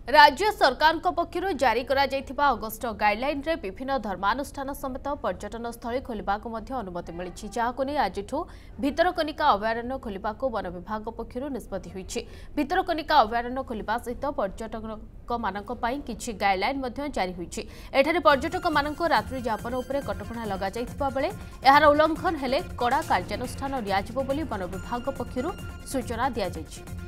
राज्य सरकार पक्षर जारी अगस्ट गाइडलाइन रे विभिन्न धर्मानुष्ठान समेत पर्यटन स्थली खोलने अनुमति मिली जहां नहीं आज भितरकनिका अभयारण्य खोलने वन विभाग पक्षर निष्पत्ति होईछि। भितरकनिका अभयारण्य खोलने सहित पर्यटक मानक पई किछि गाइडलाइन जारी होईछि। एठारे पर्यटक मानक रात्रि यापन उपरे कटकणा लगा जाइथिबा बेले एहार उल्लंघन हेले कड़ा कार्यानुष्ठान लियाजिबो बोली वन विभाग पक्षर सूचना दिया जाइछि।